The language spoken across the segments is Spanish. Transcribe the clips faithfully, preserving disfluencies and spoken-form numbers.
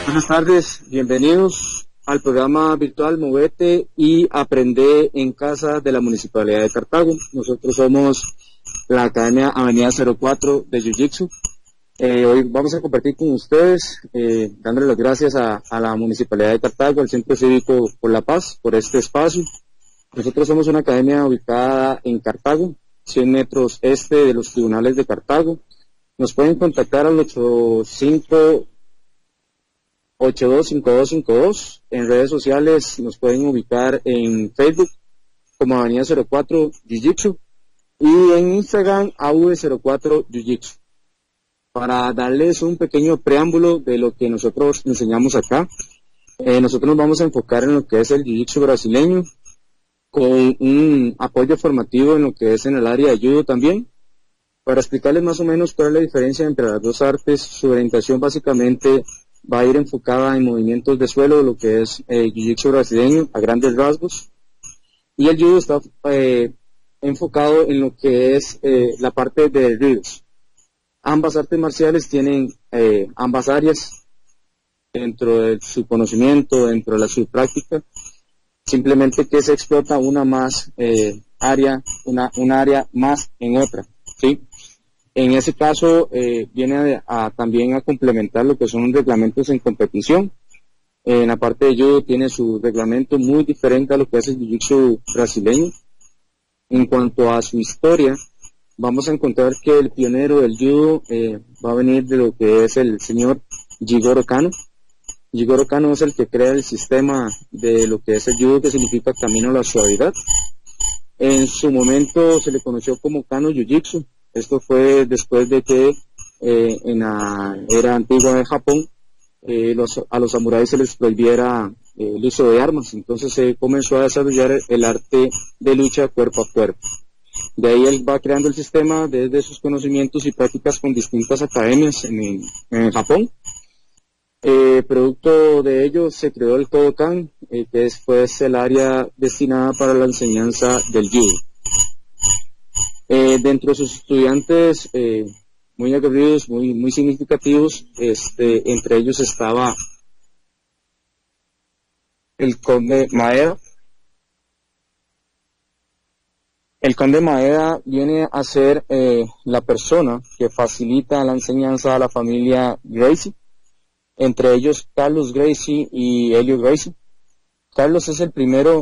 Buenas tardes, bienvenidos al programa virtual Movete y Aprende en Casa de la Municipalidad de Cartago. Nosotros somos la Academia Avenida cero cuatro de Jiu-Jitsu. Eh, hoy vamos a compartir con ustedes, eh, dándole las gracias a, a la Municipalidad de Cartago, al Centro Cívico por la Paz, por este espacio. Nosotros somos una academia ubicada en Cartago, cien metros este de los tribunales de Cartago. Nos pueden contactar al ocho cinco ocho dos cinco dos cinco dos. En redes sociales nos pueden ubicar en Facebook como Avenida cero cuatro Jiu-Jitsu y en Instagram A V cero cuatro Jiu-Jitsu. Para darles un pequeño preámbulo de lo que nosotros enseñamos acá, eh, nosotros nos vamos a enfocar en lo que es el Jiu-Jitsu brasileño, con un apoyo formativo en lo que es en el área de judo también, para explicarles más o menos cuál es la diferencia entre las dos artes. Su orientación básicamente va a ir enfocada en movimientos de suelo, lo que es eh, Jiu-Jitsu brasileño a grandes rasgos, y el judo está eh, enfocado en lo que es eh, la parte de derribos. Ambas artes marciales tienen eh, ambas áreas dentro de su conocimiento, dentro de la su práctica, simplemente que se explota una más eh, área, una, una área más en otra, ¿sí? En ese caso eh, viene a, a, también a complementar lo que son reglamentos en competición. Eh, en la parte de judo tiene su reglamento muy diferente a lo que es el jiu-jitsu brasileño. En cuanto a su historia, vamos a encontrar que el pionero del judo eh, va a venir de lo que es el señor Jigoro Kano. Jigoro Kano es el que crea el sistema de lo que es el judo, que significa camino a la suavidad. En su momento se le conoció como Kano Jiu-Jitsu. Esto fue después de que eh, en la era antigua de Japón eh, los, a los samuráis se les prohibiera eh, el uso de armas. Entonces se comenzó a desarrollar el arte de lucha cuerpo a cuerpo. De ahí él va creando el sistema desde sus conocimientos y prácticas con distintas academias en, en Japón. Eh, producto de ello se creó el Kodokan, eh, que es pues el área destinada para la enseñanza del judo. Eh, dentro de sus estudiantes eh, muy aguerridos, muy, muy significativos, este, entre ellos estaba el conde Maeda. El conde Maeda viene a ser eh, la persona que facilita la enseñanza a la familia Gracie, entre ellos Carlos Gracie y Helio Gracie. Carlos es el primero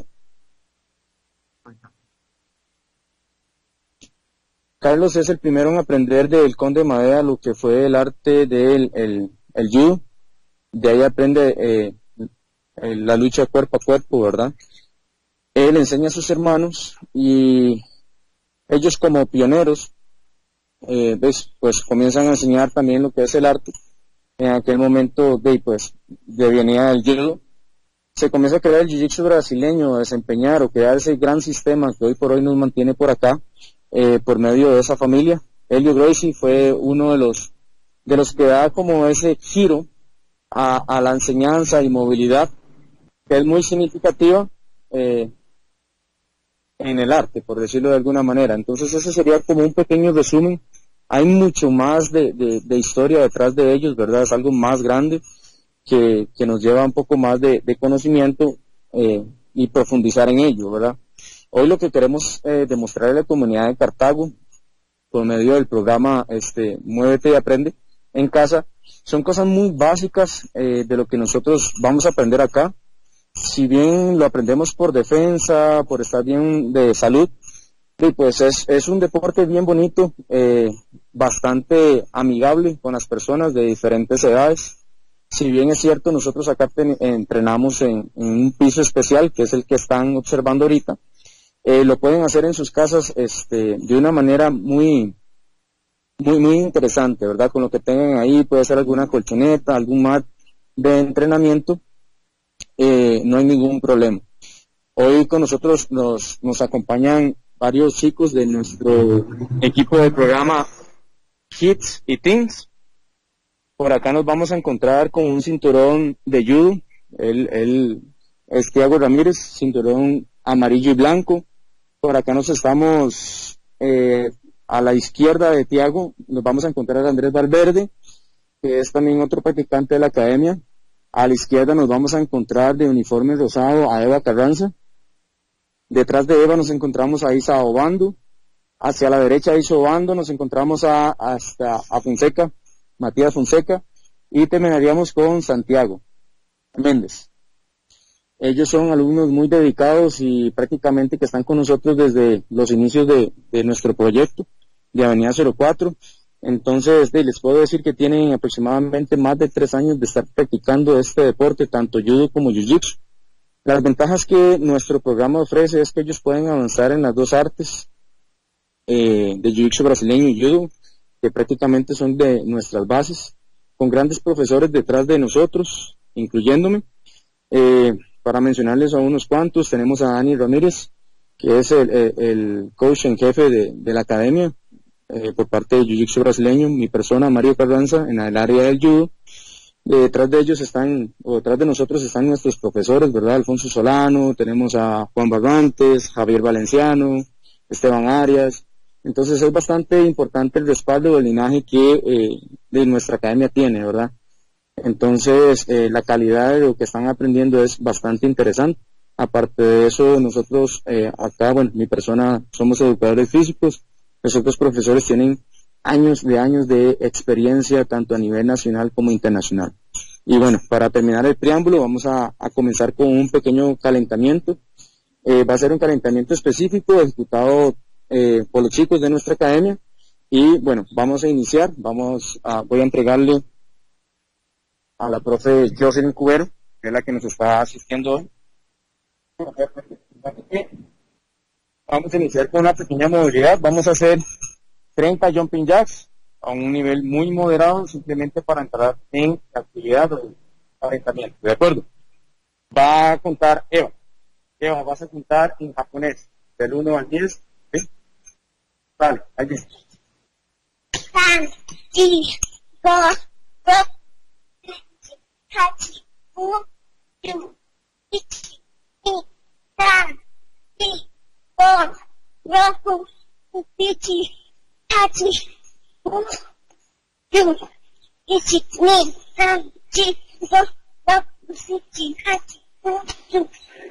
Carlos es el primero en aprender del conde Maeda lo que fue el arte del el, el judo. De ahí aprende eh, la lucha cuerpo a cuerpo, ¿verdad? Él enseña a sus hermanos y ellos como pioneros eh, pues, pues comienzan a enseñar también lo que es el arte. En aquel momento de, pues, de venía el judo, se comienza a crear el jiu-jitsu brasileño, a desempeñar o crear ese gran sistema que hoy por hoy nos mantiene por acá, eh, por medio de esa familia. Helio Gracie fue uno de los de los que da como ese giro a, a la enseñanza y movilidad, que es muy significativa eh, en el arte, por decirlo de alguna manera. Entonces ese sería como un pequeño resumen. Hay mucho más de, de, de historia detrás de ellos, ¿verdad? Es algo más grande que, que nos lleva un poco más de, de conocimiento eh, y profundizar en ello, ¿verdad? Hoy lo que queremos eh, demostrar a la comunidad de Cartago, por medio del programa este, Muévete y Aprende en Casa, son cosas muy básicas eh, de lo que nosotros vamos a aprender acá. Si bien lo aprendemos por defensa, por estar bien de salud, y pues es, es un deporte bien bonito, eh, bastante amigable con las personas de diferentes edades. Si bien es cierto, nosotros acá ten, entrenamos en, en un piso especial, que es el que están observando ahorita, eh, lo pueden hacer en sus casas este, de una manera muy, muy, muy interesante, ¿verdad? Con lo que tengan ahí, puede ser alguna colchoneta, algún mat de entrenamiento, eh, no hay ningún problema. Hoy con nosotros nos, nos acompañan varios chicos de nuestro equipo de programa Kids y Teens. Por acá nos vamos a encontrar con un cinturón de judo. Él, él es Tiago Ramírez, cinturón amarillo y blanco. Por acá nos estamos eh, a la izquierda de Tiago, nos vamos a encontrar a Andrés Valverde, que es también otro practicante de la academia. A la izquierda nos vamos a encontrar de uniforme rosado a Eva Carranza. Detrás de Eva nos encontramos a Isa Obando. Hacia la derecha de Isa Obando nos encontramos a, hasta a Fonseca, Matías Fonseca. Y terminaríamos con Santiago Méndez. Ellos son alumnos muy dedicados y prácticamente que están con nosotros desde los inicios de, de nuestro proyecto de Avenida cero cuatro. Entonces de, les puedo decir que tienen aproximadamente más de tres años de estar practicando este deporte, tanto judo como jiu-jitsu. Las ventajas que nuestro programa ofrece es que ellos pueden avanzar en las dos artes eh, de jiu-jitsu brasileño y judo, que prácticamente son de nuestras bases, con grandes profesores detrás de nosotros, incluyéndome. Eh, para mencionarles a unos cuantos, tenemos a Dani Ramírez, que es el, el, el coach en jefe de, de la academia, eh, por parte de Jiu-Jitsu brasileño, mi persona, Mario Carranza, en el área del judo. Eh, detrás de ellos están, o detrás de nosotros están nuestros profesores, ¿verdad? Alfonso Solano, tenemos a Juan Barrantes, Javier Valenciano, Esteban Arias. Entonces es bastante importante el respaldo del linaje que eh, de nuestra academia tiene, ¿verdad? Entonces eh, la calidad de lo que están aprendiendo es bastante interesante. Aparte de eso, nosotros eh, acá, bueno, mi persona, somos educadores físicos. Los otros profesores tienen años de años de experiencia, tanto a nivel nacional como internacional. Y bueno, para terminar el preámbulo, vamos a, a comenzar con un pequeño calentamiento. Eh, va a ser un calentamiento específico ejecutado eh, por los chicos de nuestra academia. Y bueno, vamos a iniciar. Vamos a, voy a entregarle a la profe Jocelyn Cubero, que es la que nos está asistiendo hoy. Vamos a iniciar con una pequeña movilidad. Vamos a hacer treinta jumping jacks a un nivel muy moderado, simplemente para entrar en la actividad del calentamiento. ¿De acuerdo? Va a contar Eva. Eva, vas a contar en japonés, del uno al diez. ¿Sí? Vale, ahí viene. San, ji, go, go. Hachi, uno, dos, ichi, ni, san, ji, go, roku, ichi, hachi, uno, dos, ichi, ni, san, ji, go, roku, ichi, hachi, uno, dos.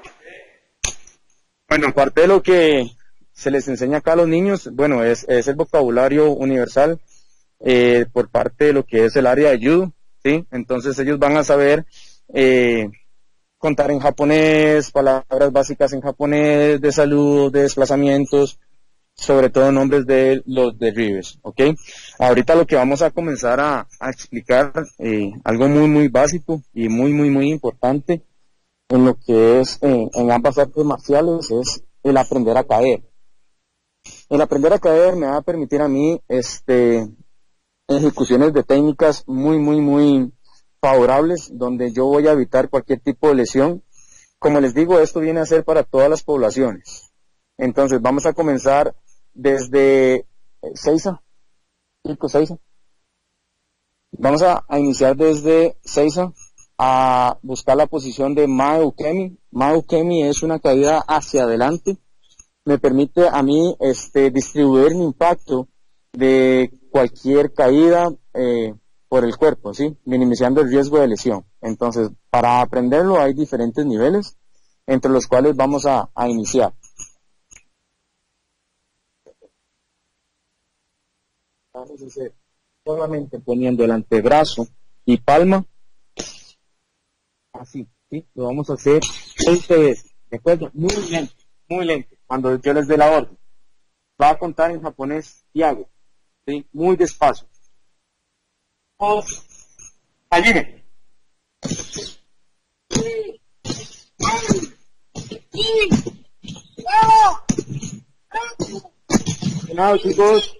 Bueno, parte de lo que se les enseña acá a los niños, bueno, es, es el vocabulario universal eh, por parte de lo que es el área de judo. ¿Sí? Entonces ellos van a saber eh, contar en japonés, palabras básicas en japonés, de saludos, de desplazamientos, sobre todo nombres de los derribes, ¿ok? Ahorita lo que vamos a comenzar a, a explicar, eh, algo muy muy básico y muy muy muy importante en lo que es eh, en ambas artes marciales, es el aprender a caer. El aprender a caer me va a permitir a mí este ejecuciones de técnicas muy, muy, muy favorables, donde yo voy a evitar cualquier tipo de lesión. Como les digo, esto viene a ser para todas las poblaciones. Entonces, vamos a comenzar desde Seiza, Pico Seiza. Vamos a, a iniciar desde Seiza a buscar la posición de Mae Ukemi. Mae Ukemi es una caída hacia adelante. Me permite a mí este, distribuir mi impacto de cualquier caída eh, por el cuerpo, ¿sí? Minimizando el riesgo de lesión. Entonces, para aprenderlo hay diferentes niveles, entre los cuales vamos a, a iniciar. Vamos a hacer solamente poniendo el antebrazo y palma, así, ¿sí? Lo vamos a hacer veinte veces, ¿de acuerdo? Muy lento, muy lento, cuando yo les dé la orden. Va a contar en japonés Tiago. ¿Sí? Muy despacio. Oh, allí ven. Cuidado, chicos.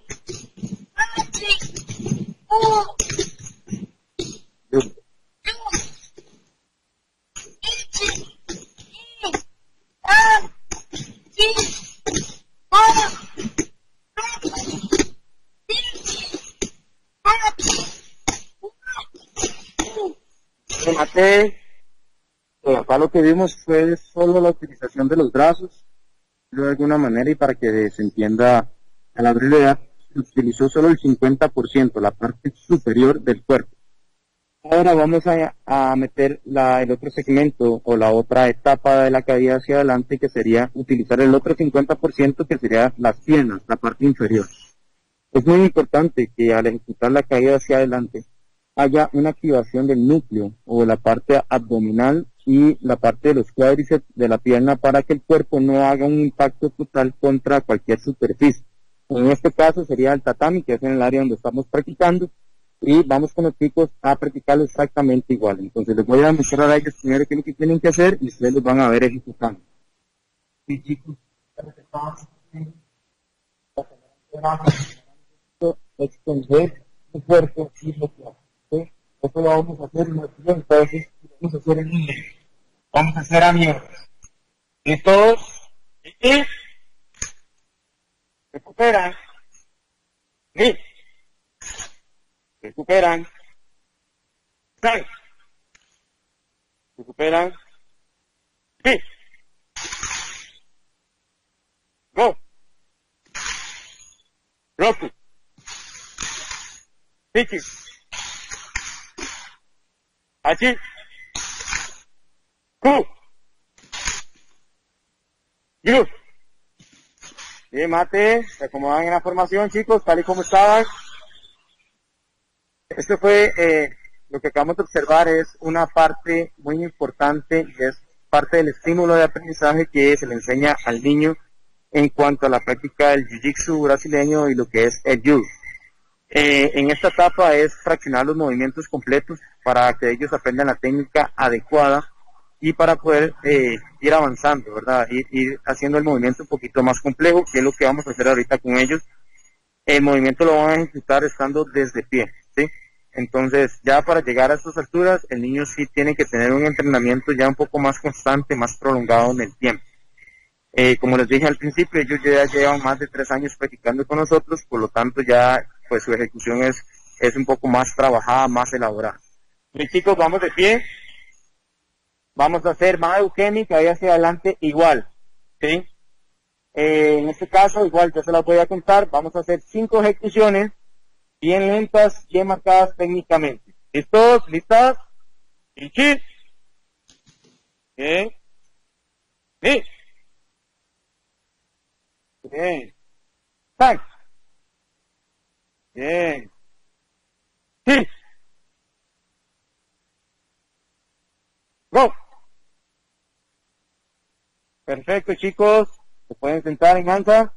Remate, eh, acá lo que vimos fue solo la utilización de los brazos, de alguna manera, y para que se entienda a la brevedad, se utilizó solo el cincuenta por ciento, la parte superior del cuerpo. Ahora vamos a, a meter la, el otro segmento o la otra etapa de la caída hacia adelante, que sería utilizar el otro cincuenta por ciento, que sería las piernas, la parte inferior. Es muy importante que al ejecutar la caída hacia adelante haya una activación del núcleo o de la parte abdominal y la parte de los cuádriceps de la pierna, para que el cuerpo no haga un impacto total contra cualquier superficie. En este caso sería el tatami, que es en el área donde estamos practicando, y vamos con los chicos a practicarlo exactamente igual. Entonces les voy a mostrar a ellos primero qué es lo que tienen que hacer y ustedes los van a ver ejecutando. Sí, chicos, extender su cuerpo y bloquear. ¿Sí? Esto lo vamos a hacer en el siguiente, entonces vamos a hacer en línea. Vamos a hacer a mierda. ¿Listos? ¿Y? Recuperan. ¿Sí? Recuperan. ¡Sal! Recuperan. ¡Sí! ¡Go! ¡Roku! ¡Pichi! ¡Allí! ¡Ku! ¡Yu! Bien, mate, se acomodan en la formación, chicos, tal y como estaban. Esto fue, eh, lo que acabamos de observar es una parte muy importante y es parte del estímulo de aprendizaje que se le enseña al niño en cuanto a la práctica del jiu-jitsu brasileño y lo que es el judo. Eh, en esta etapa es fraccionar los movimientos completos para que ellos aprendan la técnica adecuada y para poder eh, ir avanzando, ¿verdad? Ir, ir haciendo el movimiento un poquito más complejo, que es lo que vamos a hacer ahorita con ellos. El movimiento lo van a ejecutar estando desde pie, ¿sí? Entonces, ya para llegar a estas alturas, el niño sí tiene que tener un entrenamiento ya un poco más constante, más prolongado en el tiempo. Eh, como les dije al principio, ellos ya llevan más de tres años practicando con nosotros, por lo tanto ya pues su ejecución es, es un poco más trabajada, más elaborada. Mis chicos, vamos de pie. Vamos a hacer más euquémica y hacia adelante igual, ¿sí? Eh, en este caso, igual, yo se las voy a contar. Vamos a hacer cinco ejecuciones bien lentas, bien marcadas técnicamente. ¿Listos? ¿Listas? ¿Y sí? Bien. Sí. Bien. ¡Tan! Bien. Sí. Go. Perfecto, chicos. Se pueden sentar en alza.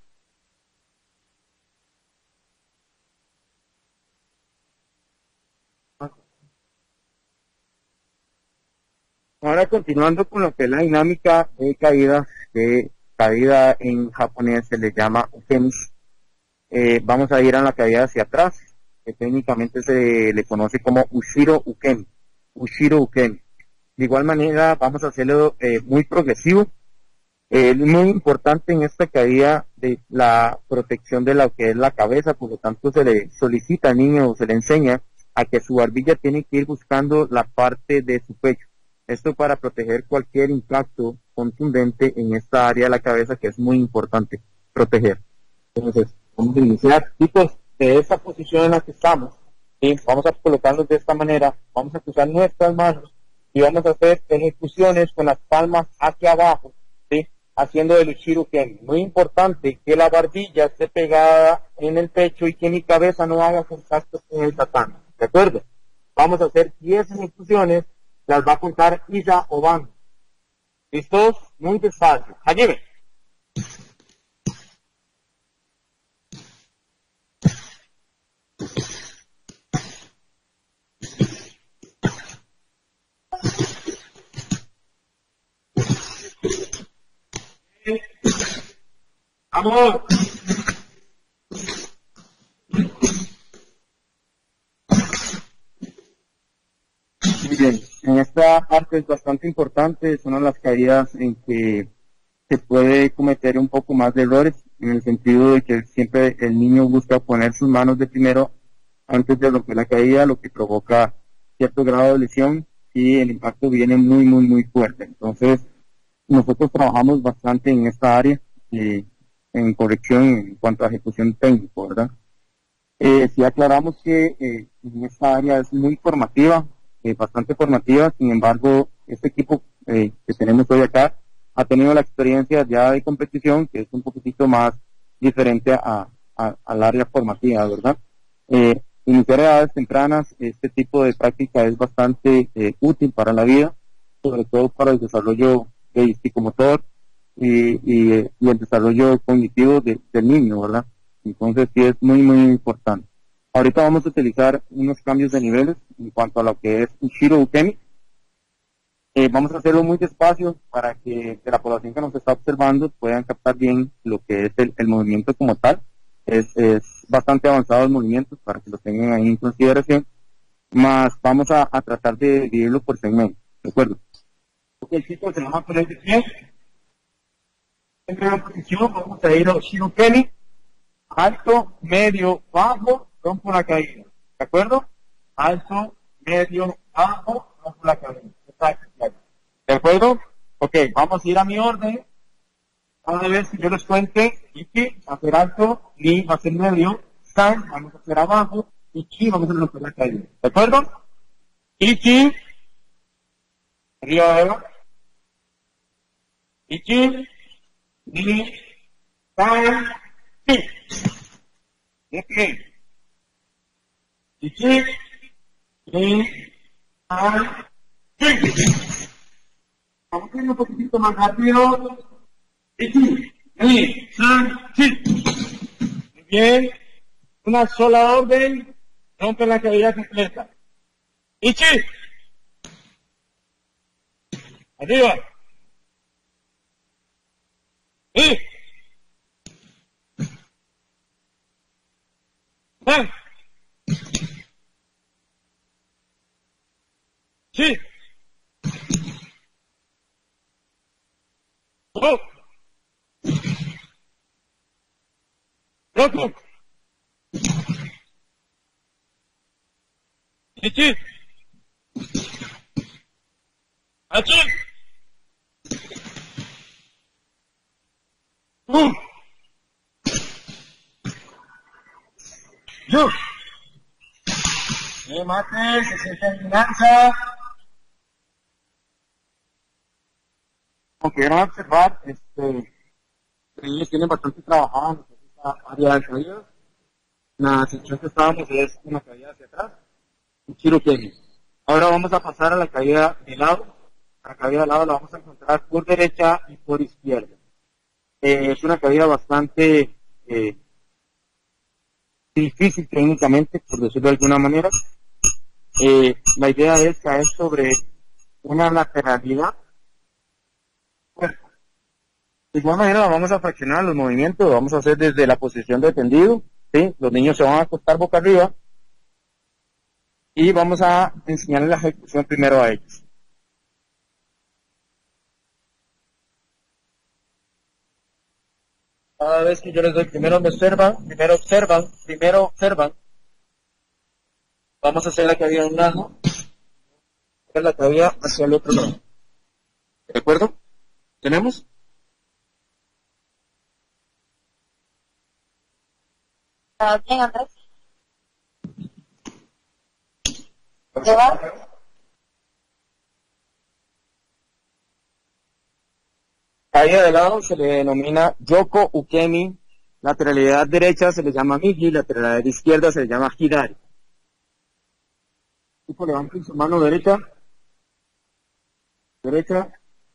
Ahora continuando con lo que es la dinámica de caída, de caída en japonés se le llama ukemi. Eh, vamos a ir a la caída hacia atrás, que técnicamente se le conoce como ushiro ukemi. Ushiro ukemi. De igual manera vamos a hacerlo eh, muy progresivo. Eh, es muy importante en esta caída de la protección de lo que es la cabeza, por lo tanto se le solicita al niño o se le enseña a que su barbilla tiene que ir buscando la parte de su pecho. Esto para proteger cualquier impacto contundente en esta área de la cabeza, que es muy importante proteger. Entonces, vamos a iniciar, chicos, de esta posición en la que estamos, ¿sí? Vamos a colocarnos de esta manera, vamos a cruzar nuestras manos y vamos a hacer ejecuciones con las palmas hacia abajo, ¿sí? Haciendo el ushiro ukemi. Muy importante que la barbilla esté pegada en el pecho y que mi cabeza no haga contacto con el tatami, ¿de acuerdo? Vamos a hacer diez ejecuciones, las va a contar Isa Obando. ¿Listos? Muy despacio. Hajime. ¡Vamos! Muy bien, en esta parte es bastante importante, son las caídas en que se puede cometer un poco más de errores, en el sentido de que siempre el niño busca poner sus manos de primero antes de romper la caída, lo que provoca cierto grado de lesión y el impacto viene muy, muy, muy fuerte. Entonces, nosotros trabajamos bastante en esta área, eh, en corrección en cuanto a ejecución técnica, ¿verdad? Eh, si aclaramos que eh, en esta área es muy formativa, eh, bastante formativa. Sin embargo, este equipo eh, que tenemos hoy acá ha tenido la experiencia ya de competición, que es un poquitito más diferente a, a, al área formativa, ¿verdad? Eh, iniciar a edades tempranas, este tipo de práctica es bastante eh, útil para la vida, sobre todo para el desarrollo de psicomotor y, y, y el desarrollo cognitivo de, del niño, ¿verdad? Entonces sí es muy, muy importante. Ahorita vamos a utilizar unos cambios de niveles en cuanto a lo que es un Shiro Ukemi. Eh, vamos a hacerlo muy despacio para que, que la población que nos está observando puedan captar bien lo que es el, el movimiento como tal. Es, es bastante avanzado el movimiento para que lo tengan ahí en consideración. Más vamos a, a tratar de dividirlo por segmentos, ¿de acuerdo? Ok, chicos, se nos va a poner de pie. En primera posición vamos a ir a Shiro Ukemi. Alto, medio, bajo, rompo la caída. ¿De acuerdo? Alto, medio, bajo, rompo la caída. ¿De acuerdo? Ok, vamos a ir a mi orden. Cada vez que yo les cuente, Iki va a ser alto, Ni va a ser medio, San vamos a hacer abajo, y Ki vamos a romper la caída. ¿De acuerdo? Iki, arriba, Iki, Ni, San, Ki. Ok. Iki, Ni, San, Ki. Vamos a ir un poquitito más rápido. Iki, Ni, San, Ki. Muy bien. Una sola orden. Rompe la caída completa. Ichi. Arriba. Y. San. Sí. Oh. Roku. Ichi. Achi. Uh. Yo. Eh, mate, se siente en finanza. Como pudieron observar, este, ellos tienen bastante trabajado en esta área de caída. La sección que estábamos es una caída hacia atrás, un Shiro Ukemi. Ahora vamos a pasar a la caída de lado. La caída de lado la vamos a encontrar por derecha y por izquierda. Eh, es una caída bastante eh, difícil técnicamente, por decirlo de alguna manera. Eh, la idea es caer sobre una lateralidad. Bueno, de igual manera vamos a fraccionar los movimientos, lo vamos a hacer desde la posición de tendido, ¿sí? Los niños se van a acostar boca arriba y vamos a enseñarles la ejecución primero a ellos. Cada vez que yo les doy, primero me observan, primero observan, primero observan. Vamos a hacer la caída de un lado, la caída hacia el otro lado. ¿De acuerdo? ¿Tenemos? Bien, Andrés. ¿Llevar? Caída de lado se le denomina Yoko Ukemi, lateralidad derecha se le llama Migi, lateralidad izquierda se le llama Hidari. Tipo, levanten su mano derecha, derecha,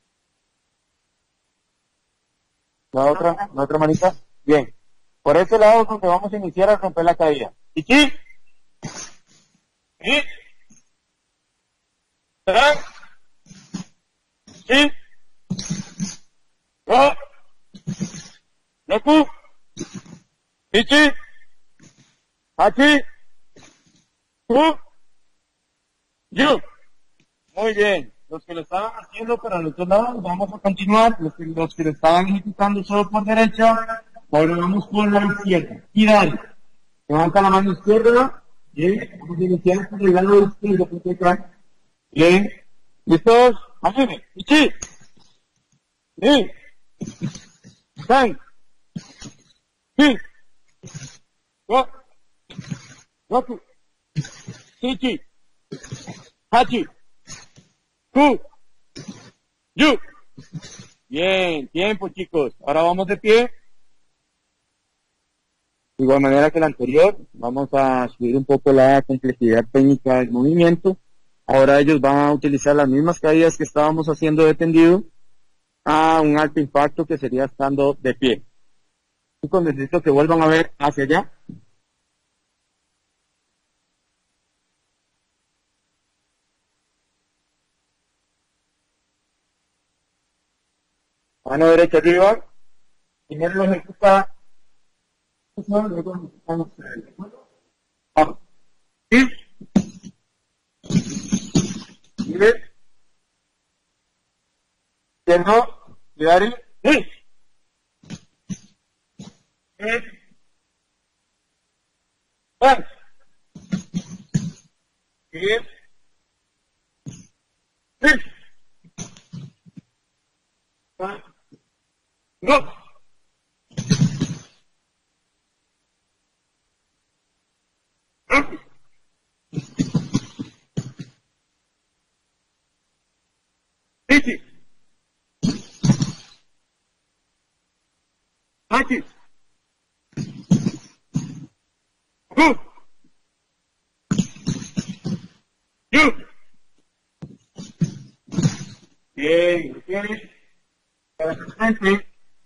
la otra, la otra manita, bien. Por ese lado es donde vamos a iniciar a romper la caída. Iki, y, San, Ki, Ro, Roku, Ichi, Hachi, Ku, Yu. Muy bien. Los que lo estaban haciendo para los dos lados, vamos a continuar. Los que, los que lo estaban ejecutando solo por derecha, ahora vamos por la izquierda. Hidari. Levanta la mano izquierda. Bien. Vamos a iniciar por el lado izquierdo. Por detrás. Bien. ¿Listos? Ayúdenme. Ichi. Ni. San. Ki. Ro. Roku. Hichi, Hachi, Ku, Yu. Bien, tiempo chicos. Ahora vamos de pie. De igual manera que la anterior, vamos a subir un poco la complejidad técnica del movimiento. Ahora ellos van a utilizar las mismas caídas que estábamos haciendo de tendido a un alto impacto que sería estando de pie. Chicos, necesito que vuelvan a ver hacia allá. Mano derecha arriba. Primero lo ejecuta. Luego ejecutamos el abajo. ¿Sí? ¿Sí? Izquierdo. Cuidado. ¡Sí! ¡Sí! ¡Vamos! ¡Sí! ¡Sí! ¡Vamos! ¡No! ¡Sí! ¡Aquí! ¡Go! ¡Yo! Bien, bien. Para su frente.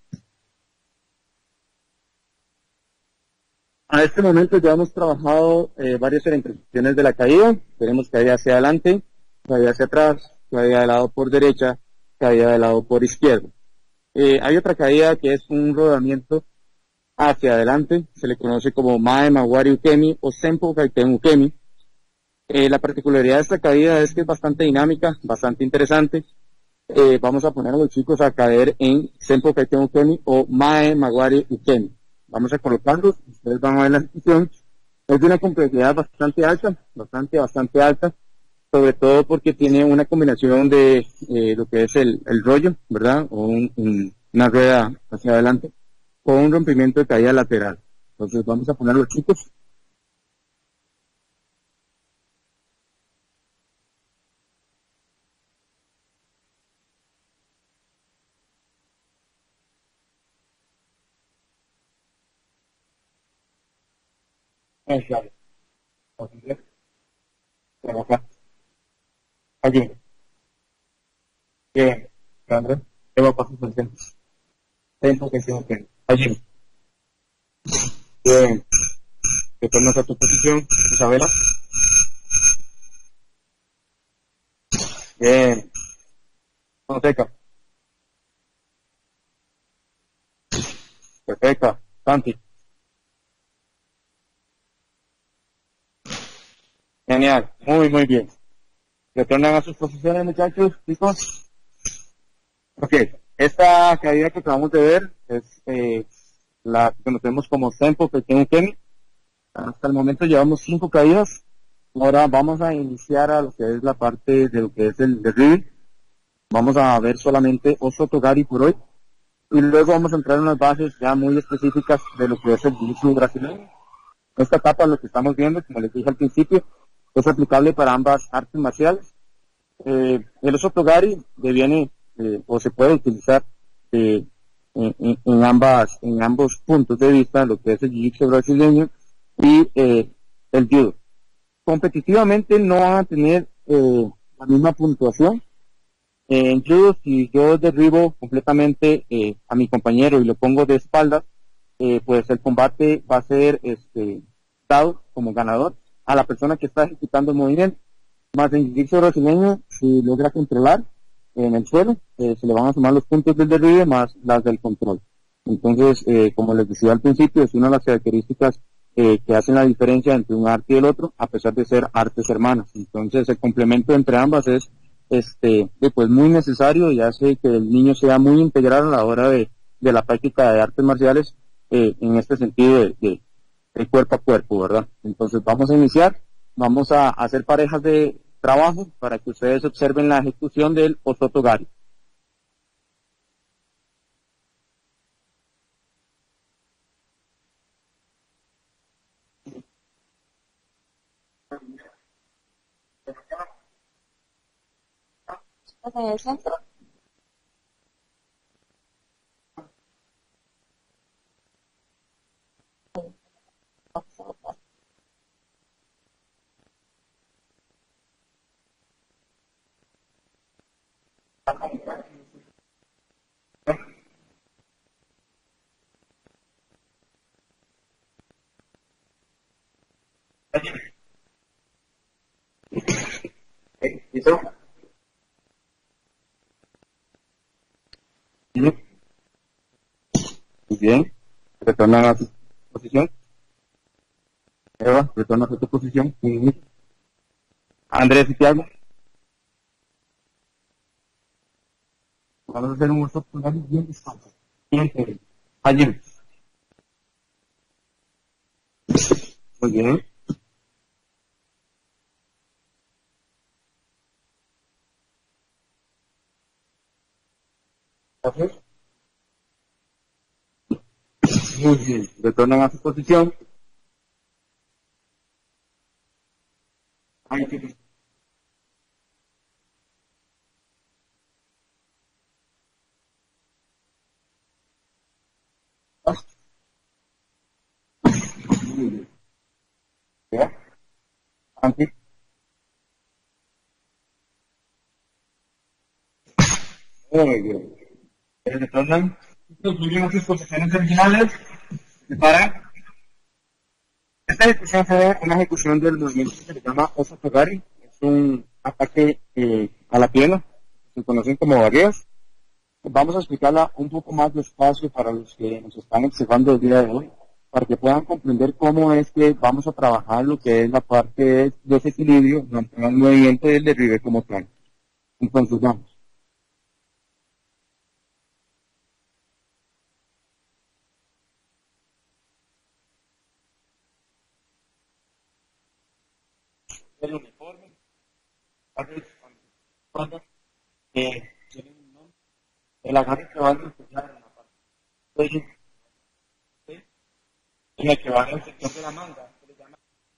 A este momento ya hemos trabajado eh, varias orientaciones de la caída. Tenemos caída hacia adelante, caída hacia atrás, caída de lado por derecha, caída de lado por izquierdo. Eh, hay otra caída que es un rodamiento hacia adelante, se le conoce como Mae Maguari Ukemi o Senpo Kaiten Ukemi. Eh, la particularidad de esta caída es que es bastante dinámica, bastante interesante. Eh, vamos a poner a los chicos a caer en Senpo Kaiten Ukemi o Mae Maguari Ukemi. Vamos a colocarlos, ustedes van a ver la ejecución. Es de una complejidad bastante alta, bastante, bastante alta, sobre todo porque tiene una combinación de eh, lo que es el, el rollo, ¿verdad? O un, un, una rueda hacia adelante, con un rompimiento de caída lateral. Entonces vamos a poner a los chicos. Claro. Trabajar. Aquí. Bien. Grande. Lleva pasos presentes. Tempo que se que. Allí. Bien. Retornas a tu posición, Isabela. Bien. Seca. Perfecta. Santi. Genial. Muy, muy bien. Retornan a sus posiciones, muchachos, chicos. Ok. Esta caída que acabamos de ver es eh, la que conocemos como Senpo Pequeño Kemi. Hasta el momento llevamos cinco caídas. Ahora vamos a iniciar a lo que es la parte de lo que es el derribe. Vamos a ver solamente Osotogari por hoy. Y luego vamos a entrar en unas bases ya muy específicas de lo que es el jiu-jitsu brasileño. Esta etapa, lo que estamos viendo, como les dije al principio, es aplicable para ambas artes marciales. Eh, el Osotogari deviene eh, o se puede utilizar eh, en, en, en, ambas, en ambos puntos de vista, lo que es el jiu-jitsu brasileño y eh, el judo. Competitivamente no van a tener eh, la misma puntuación. Eh, en judo, si yo derribo completamente eh, a mi compañero y lo pongo de espaldas, eh, pues el combate va a ser este, dado como ganador a la persona que está ejecutando el movimiento. Más en jiu-jitsu brasileño, si logra controlar en el suelo, eh, se le van a sumar los puntos del derribe más las del control. Entonces, eh, como les decía al principio, es una de las características eh, que hacen la diferencia entre un arte y el otro, a pesar de ser artes hermanas. Entonces, el complemento entre ambas es este pues muy necesario y hace que el niño sea muy integral a la hora de, de la práctica de artes marciales eh, en este sentido de, de, de cuerpo a cuerpo, ¿verdad? Entonces, vamos a iniciar, vamos a hacer parejas de trabajo para que ustedes observen la ejecución del Osotogari. Estás en el centro. ¿Listo? Muy bien. Retorna a tu posición. Eva, retorna a tu posición. Andrés y Tiago. Vamos a hacer un uso bien despacio. Bien, allí. Muy bien. Gracias. Muy bien. Retornan a su posición. Ahí sí. Muy bien. ¿Ya? Antes. Muy bien. Retornan. Incluyen sus posiciones originales. Para esta ejecución fue una ejecución del movimiento que se llama Osa Togari. Es un ataque eh, a la pierna. Se conocen como barreras. Vamos a explicarla un poco más despacio para los que nos están observando el día de hoy, para que puedan comprender cómo es que vamos a trabajar lo que es la parte de desequilibrio, mantener el movimiento del derribe como tal. Entonces vamos. El uniforme, eh, tienen un nombre. El agarre que va a enseñar en la parte de en el que va en el sector de la manga, se le llama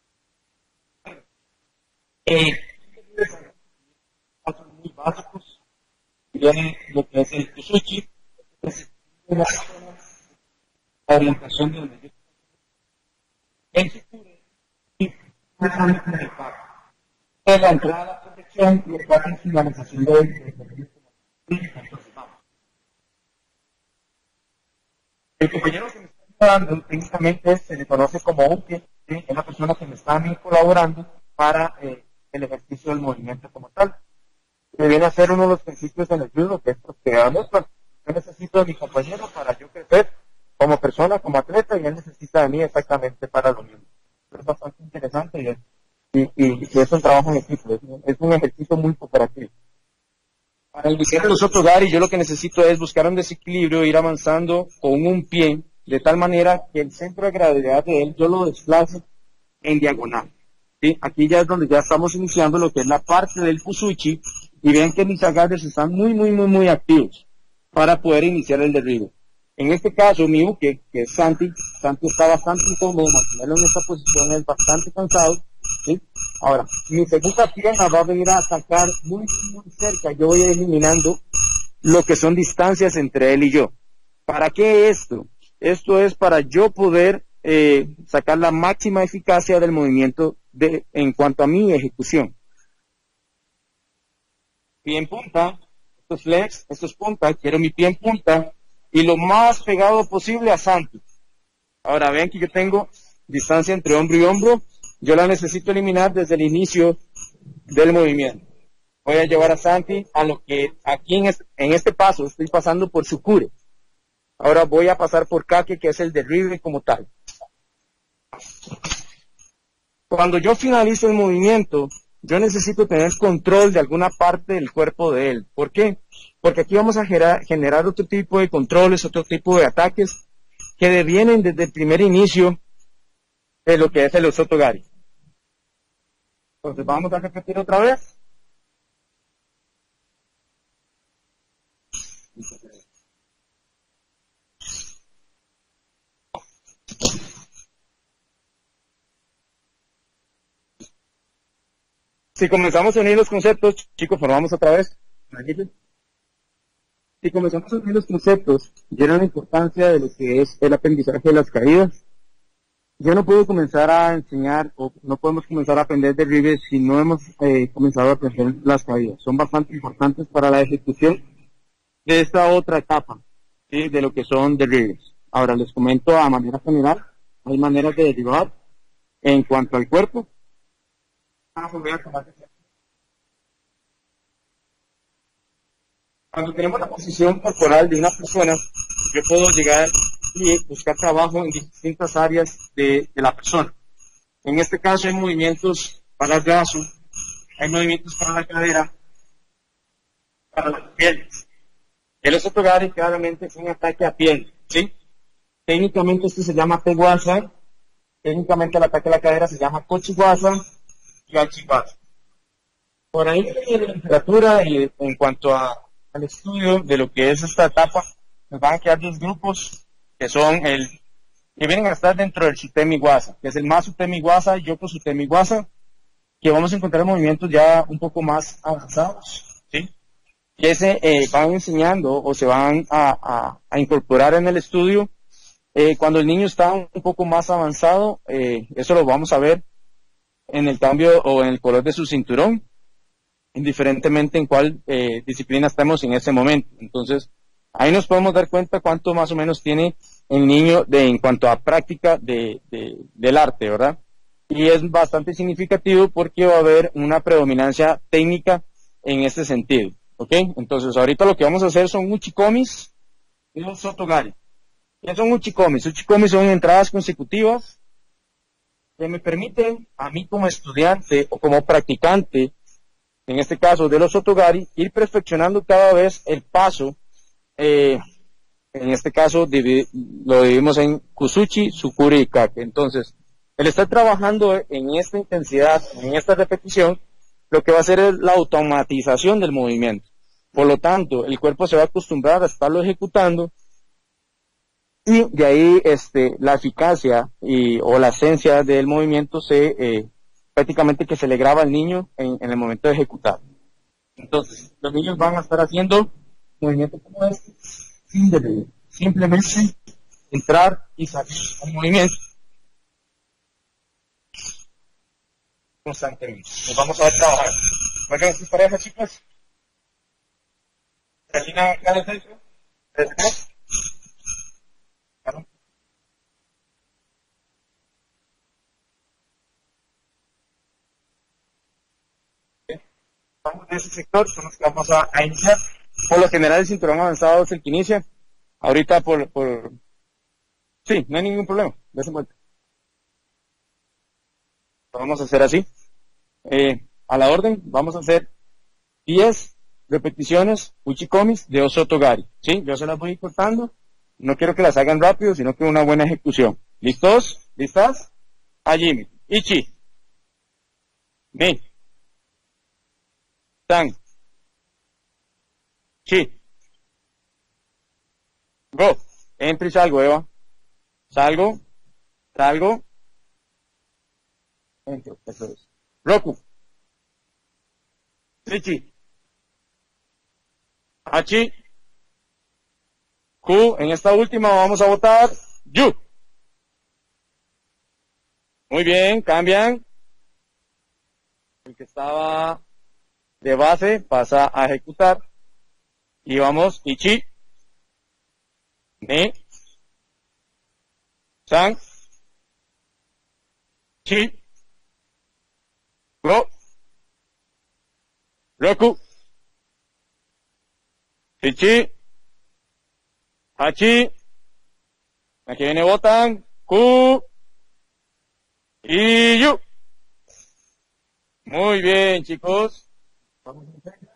eh, pasos muy básicos. Viene lo que es el kusuchi, es la orientación de donde yo el futuro y precisamente en el pago. En la entrada a la protección y el pago en finalización de él. Entonces vamos. El compañero que me está ayudando técnicamente se le conoce como un pie, ¿sí? Es la persona que me está a mí colaborando para eh, el ejercicio del movimiento como tal. Que viene a ser uno de los principios en el judo, que es prosperidad mutua. Yo necesito de mi compañero para yo crecer como persona, como atleta, y él necesita de mí exactamente para lo mismo. Es bastante interesante y es, y, y, y es un trabajo en equipo, es, es un ejercicio muy cooperativo. Para iniciar los otros Gary, yo lo que necesito es buscar un desequilibrio, ir avanzando con un pie, de tal manera que el centro de gravedad de él yo lo desplace en diagonal. ¿Sí? Aquí ya es donde ya estamos iniciando lo que es la parte del kusuchi, y ven que mis agarres están muy, muy, muy, muy activos para poder iniciar el derribo. En este caso, mi uke, que es Santi, Santi está bastante incómodo, mantenerlo en esta posición es bastante cansado, ¿sí? Ahora, mi segunda pierna va a venir a atacar muy, muy cerca. Yo voy eliminando lo que son distancias entre él y yo. ¿Para qué esto? Esto es para yo poder eh, sacar la máxima eficacia del movimiento de, en cuanto a mi ejecución. Pie en punta, esto es flex, esto es punta, quiero mi pie en punta y lo más pegado posible a Santi. Ahora ven que yo tengo distancia entre hombro y hombro. Yo la necesito eliminar desde el inicio del movimiento. Voy a llevar a Santi a lo que aquí en este, en este paso estoy pasando por Sukure. Ahora voy a pasar por Kake, que es el derribe como tal. Cuando yo finalizo el movimiento, yo necesito tener control de alguna parte del cuerpo de él. ¿Por qué? Porque aquí vamos a generar, generar otro tipo de controles, otro tipo de ataques que devienen desde el primer inicio de lo que es el Osotogari. Entonces vamos a repetir otra vez. Si comenzamos a unir los conceptos, chicos, formamos otra vez. Si comenzamos a ver los conceptos, vieron la importancia de lo que es el aprendizaje de las caídas. Yo no puedo comenzar a enseñar, o no podemos comenzar a aprender derribes si no hemos eh, comenzado a aprender las caídas. Son bastante importantes para la ejecución de esta otra etapa, ¿sí? De lo que son derribes. Ahora les comento a manera general, hay maneras de derribar en cuanto al cuerpo. Cuando tenemos la posición corporal de una persona, yo puedo llegar y buscar trabajo en distintas áreas de, de la persona. En este caso hay movimientos para el brazo, hay movimientos para la cadera, para las piernas. El osotogari claramente es un ataque a piel, ¿sí? Técnicamente este se llama teguasa, técnicamente el ataque a la cadera se llama kochiwasa y achiwasa. Por ahí en la literatura y en cuanto a, al estudio de lo que es esta etapa, nos van a quedar dos grupos que son el que vienen a estar dentro del Sutemi Wasa, que es el más Sutemi Wasa y Yoko Sutemi Wasa, que vamos a encontrar movimientos ya un poco más avanzados, ¿sí? Que se eh, van enseñando o se van a, a, a incorporar en el estudio eh, cuando el niño está un poco más avanzado. Eh, eso lo vamos a ver en el cambio o en el color de su cinturón, indiferentemente en cuál eh, disciplina estemos en ese momento. Entonces, ahí nos podemos dar cuenta cuánto más o menos tiene el niño de, en cuanto a práctica de, de, del arte, ¿verdad? Y es bastante significativo porque va a haber una predominancia técnica en este sentido, ¿ok? Entonces, ahorita lo que vamos a hacer son uchikomis y los sotogari. ¿Qué son uchikomis? Uchikomis son entradas consecutivas que me permiten a mí como estudiante o como practicante, en este caso de los sotogari, ir perfeccionando cada vez el paso. Eh, en este caso divi lo dividimos en kusuchi, sukuri y kake. Entonces, el estar trabajando en esta intensidad, en esta repetición, lo que va a hacer es la automatización del movimiento. Por lo tanto, el cuerpo se va a acostumbrar a estarlo ejecutando y de ahí este, la eficacia y, o la esencia del movimiento se eh, prácticamente que se le graba al niño en, en el momento de ejecutar. Entonces, los niños van a estar haciendo movimientos como este, sin deber, simplemente entrar y salir un movimiento constantemente. Nos vamos a ver trabajar. Oigan, sus parejas, chicas. Carolina, acá de centro. ¿Desde acá? Claro. Vamos de ese sector, son los que vamos a, a iniciar. Por lo general el cinturón avanzado es el que inicia. Ahorita por, por... Sí, no hay ningún problema. Dese vuelta. Lo vamos a hacer así. Eh, a la orden, vamos a hacer diez repeticiones uchikomis de osotogari. ¿Sí? Yo se las voy cortando. No quiero que las hagan rápido, sino que una buena ejecución. ¿Listos? ¿Listas? Allí. Ichi. Mi. San. Chi. Go. Entro y salgo, Eva. Salgo. Salgo. Entro. Eso es. Roku. Ichi. Hachi. Ku. En esta última vamos a votar Yu. Muy bien, cambian. El que estaba de base pasa a ejecutar. Y vamos, Ichi, Ni, San, Chi, Go, Roku, Ichi, Hachi, aquí viene botan, Ku, y Yu. Muy bien, chicos. Vamos a hacer.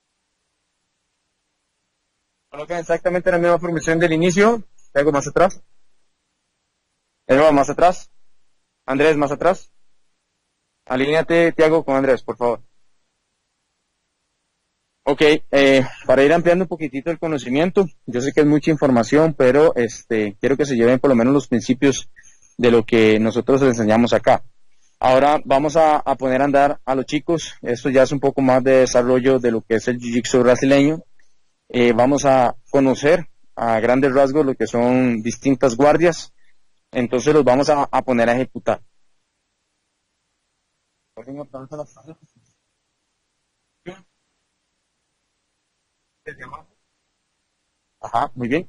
Colocan exactamente la misma formación del inicio. Algo más atrás. Eva, más atrás. Andrés, más atrás. Alíneate, Tiago, con Andrés, por favor. Ok, eh, para ir ampliando un poquitito el conocimiento, yo sé que es mucha información, pero este, quiero que se lleven por lo menos los principios de lo que nosotros les enseñamos acá. Ahora vamos a, a poner a andar a los chicos. Esto ya es un poco más de desarrollo de lo que es el jiu-jitsu brasileño. Eh, vamos a conocer a grandes rasgos lo que son distintas guardias. Entonces los vamos a, a poner a ejecutar. Ajá, muy bien.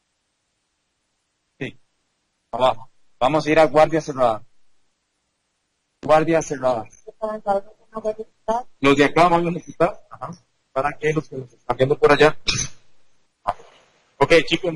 Sí, abajo. Vamos a ir a guardia cerrada. Guardia cerrada. Los de acá van a ejecutar. Ajá. ¿Para qué? Los que nos están viendo por allá. Ok, chicos.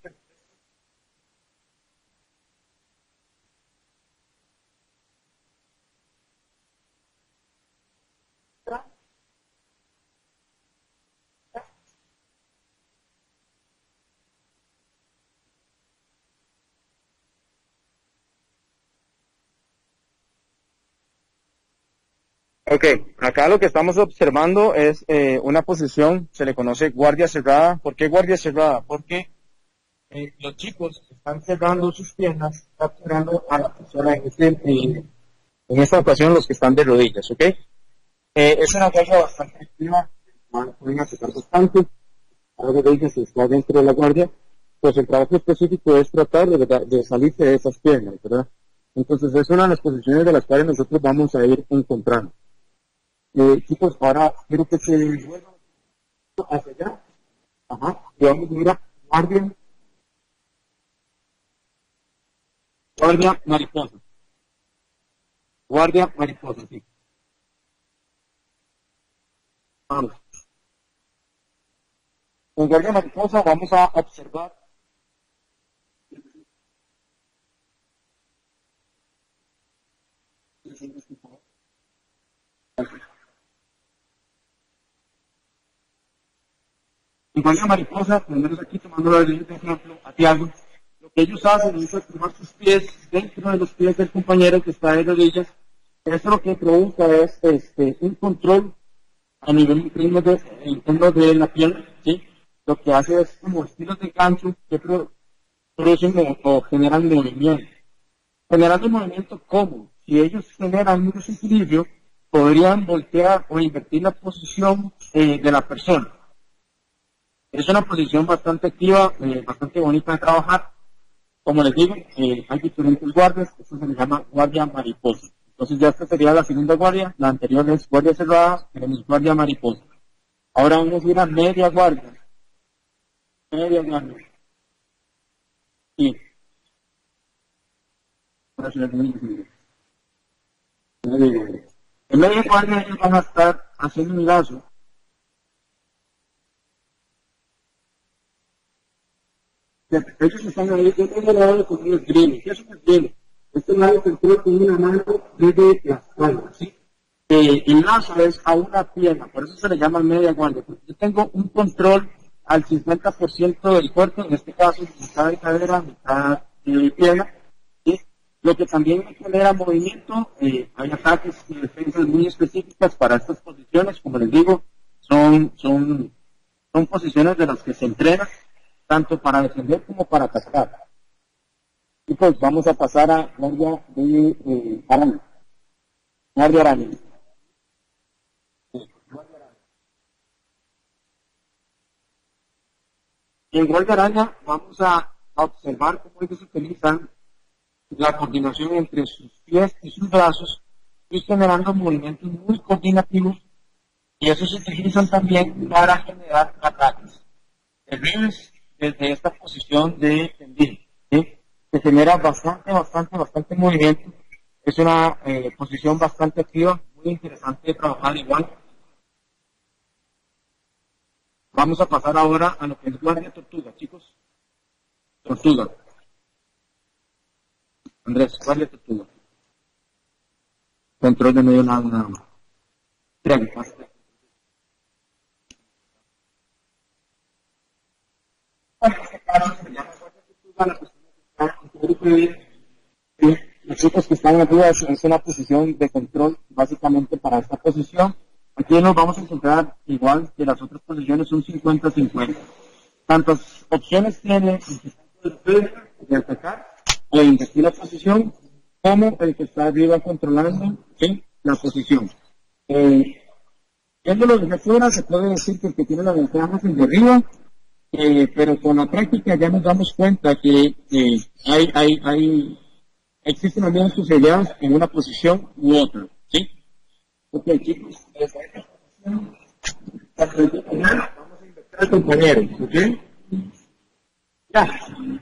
Ok, acá lo que estamos observando es eh, una posición, se le conoce guardia cerrada. ¿Por qué guardia cerrada? Porque eh, los chicos están cerrando sus piernas, capturando a la persona en, este, eh, en esta ocasión los que están de rodillas, ¿ok? Eh, es una guardia bastante activa, pueden aceptar bastante, algo de ellos está dentro de la guardia, pues el trabajo específico es tratar de, de salirse de esas piernas, ¿verdad? Entonces es una de las posiciones de las cuales nosotros vamos a ir encontrando. Eh, chicos, ahora quiero que se vuelvan hacia allá. Ajá. Y vamos a ir a guardia. Guardia mariposa. Guardia mariposa, sí. Vamos. En guardia mariposa vamos a observar. En guardia mariposa, por lo menos aquí tomando la de ejemplo a Tiago, lo que ellos hacen es activar sus pies dentro de los pies del compañero que está de rodillas. Eso lo que provoca es este, un control a nivel interno de, interno de la piel, ¿sí? Lo que hace es como estilos de gancho que pro, producen o, o generan movimiento. Generando movimiento, ¿cómo? Si ellos generan un desequilibrio, podrían voltear o invertir la posición eh, de la persona. Es una posición bastante activa, eh, bastante bonita de trabajar. Como les digo, eh, hay diferentes guardias, esto se le llama guardia mariposa. Entonces ya esta sería la segunda guardia, la anterior es guardia cerrada, tenemos guardia mariposa. Ahora vamos a ir a media guardia. Media guardia. Sí. En media guardia ellos van a estar haciendo un lazo. Ellos están ahí, yo tengo el lado con un esgrime. ¿Qué es un esgrime? Este lado se encuentra con una mano desde la espalda, ¿sí? Eh, el lazo es a una pierna, por eso se le llama media guardia. Porque yo tengo un control al cincuenta por ciento del cuerpo, en este caso, mitad de cadera, mitad de pierna, ¿sí? Lo que también me genera movimiento, eh, hay ataques y defensas muy específicas para estas posiciones, como les digo, son, son, son posiciones de las que se entrenan, tanto para defender como para atacar. Y pues vamos a pasar a guardia de eh, araña. Guardia araña. En guardia araña vamos a observar cómo ellos utilizan la coordinación entre sus pies y sus brazos y generando movimientos muy coordinativos, y esos se utilizan también para generar ataques. El revés desde esta posición de tendido, ¿sí? Se genera bastante, bastante, bastante movimiento. Es una eh, posición bastante activa, muy interesante de trabajar igual. Vamos a pasar ahora a lo que es guardia tortuga, chicos. Tortuga. Andrés, guardia tortuga. Control de medio lado nada más. Triángulo. En este caso se llama guardia tortuga, la persona que está en tu grupo de vida. ¿Sí? Los chicos que están arriba es, es una posición de control básicamente para esta posición. Aquí nos vamos a encontrar igual que las otras posiciones, un cincuenta cincuenta. Tantas opciones tiene de atacar o invertir la posición, como el que está arriba controlando, ¿sí?, la posición. Eh, Viéndolo desde fuera, se puede decir que el que tiene la ventaja es el de arriba, eh, pero con la práctica ya nos damos cuenta que eh, hay, hay, hay, existen algunas posibilidades en una posición u otra, ¿sí? Ok, chicos, desde esta posición, vamos a invertir al compañero, ¿ok? Ya.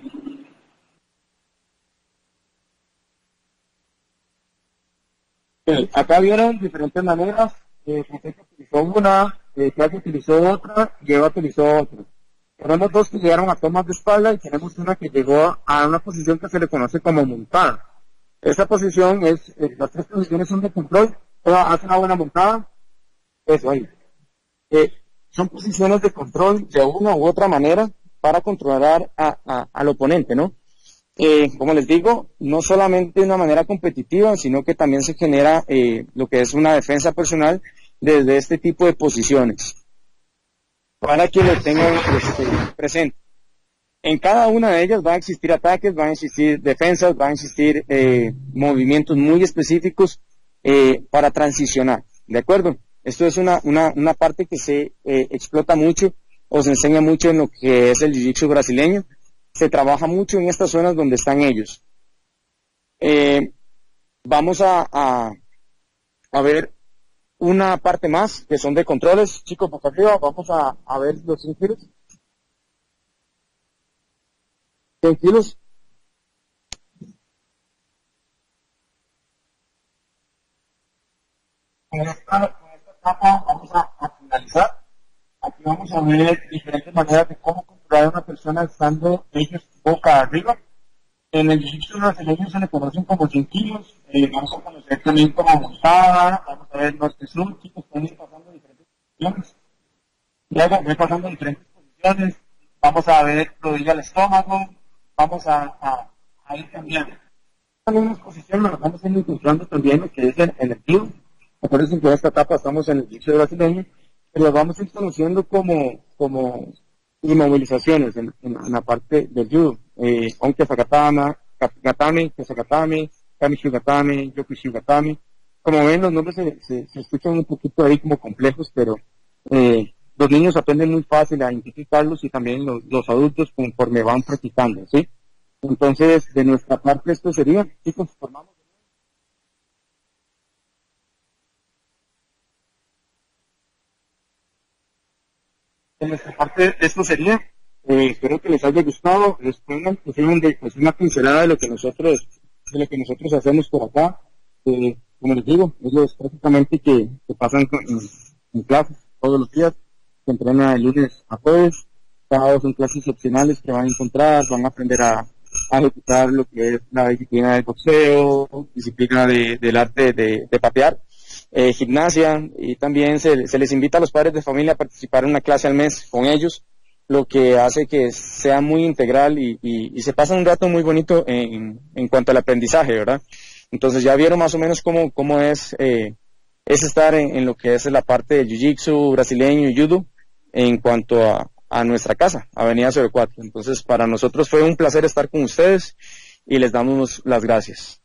Okay, acá vieron diferentes maneras. Eh, José utilizó una, eh, Claudio utilizó otra, y Eva utilizó otra. Tenemos dos que llegaron a tomas de espalda y tenemos una que llegó a una posición que se le conoce como montada. Esa posición es, eh, las tres posiciones son de control, toda hace una buena montada, eso ahí. Eh, son posiciones de control de una u otra manera para controlar a, a, al oponente, ¿no? Eh, como les digo, no solamente de una manera competitiva, sino que también se genera eh, lo que es una defensa personal desde este tipo de posiciones, para que lo tengan este, presente. En cada una de ellas van a existir ataques, van a existir defensas, van a existir eh, movimientos muy específicos eh, para transicionar, ¿de acuerdo? Esto es una, una, una parte que se eh, explota mucho o se enseña mucho en lo que es el jiu-jitsu brasileño. Se trabaja mucho en estas zonas donde están ellos. Eh, vamos a, a, a ver una parte más, que son de controles. Chicos, por arriba, vamos a, a ver los cien kilos. cien kilos. Con esta, con esta etapa vamos a, a finalizar. Aquí vamos a ver diferentes maneras de cómo controlar a una persona estando ellos boca arriba. En el jiu-jitsu brasileño se le conocen como cien kilos. Eh, vamos a conocer también como montada. Vamos a ver norte-sur, chicos, pueden ir pasando diferentes posiciones. Luego voy pasando diferentes posiciones. Vamos a ver rodilla al estómago. Vamos a, a, a ir cambiando. En unas posiciones nos vamos a ir encontrando también lo que es el, el estilo. Acuérdense que en esta etapa estamos en el jiu-jitsu brasileño. Pero vamos a ir conociendo como, como inmovilizaciones en, en, en la parte del judo. Eh, Onke Sakatama, Gatame, Kesakatame, Kamishugatame, Yokushugatame. Como ven, los nombres se, se, se escuchan un poquito ahí como complejos, pero eh, los niños aprenden muy fácil a identificarlos y también los, los adultos conforme van practicando, ¿sí? Entonces, de nuestra parte esto sería, chicos, formamos. De nuestra parte esto sería, eh, espero que les haya gustado, les pongan pues, pues, una pincelada de lo que nosotros, de lo que nosotros hacemos por acá. Eh, como les digo, ellos prácticamente que, que pasan con, en, en clases todos los días, se entrenan de lunes a jueves, sábados son clases opcionales que van a encontrar, van a aprender a, a ejecutar lo que es la disciplina del boxeo, disciplina de, del arte de, de patear. Eh, gimnasia, y también se, se les invita a los padres de familia a participar en una clase al mes con ellos, lo que hace que sea muy integral y, y, y se pasa un rato muy bonito en, en cuanto al aprendizaje, ¿verdad? Entonces ya vieron más o menos cómo, cómo es, eh, es estar en, en lo que es la parte del jiu-jitsu brasileño y judo en cuanto a, a nuestra casa, Avenida cero cuatro. Entonces para nosotros fue un placer estar con ustedes y les damos las gracias.